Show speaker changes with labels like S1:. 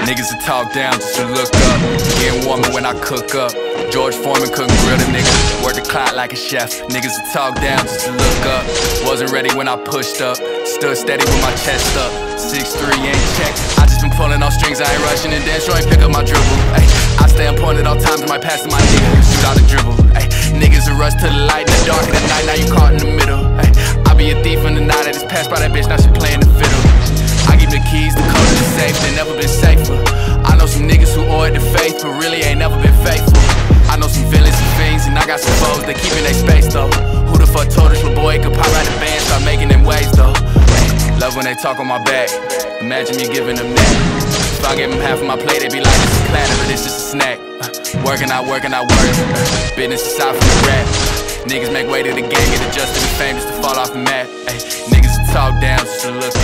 S1: Niggas that talk down just to look up. Getting warmer when I cook up. George Foreman couldn't grill the nigga. Work the clock like a chef. Niggas that talk down just to look up. Wasn't ready when I pushed up. Stood steady with my chest up. 6'3" ain't check. I just been pulling off strings. I ain't rushing and dance. Ain't pick up my dribble. Ay, I stay on point at all times. I might pass to my nigga who shoot out a dribble. Ay, niggas a rush to the light in the dark of the night. Now you caught in the middle. Ay, I be a thief in the night. I just passed by that bitch. Now she playing the fiddle. I give the keys, the code to the safe. They never been safer. I know some niggas who owe it to faith, but really ain't never been faithful. I know some villains and fiends, and I got some foes, they keeping their space though. Who the fuck told this little boy he could pop out the band, start making them waves though. Love when they talk on my back, imagine me giving them that. If I give them half of my plate, they be like, this is platter, but it's just a snack. Working, I work. Business aside from the rap. Niggas make way to the game, get adjusted to be famous to fall off the map. Ay, niggas talk down just to look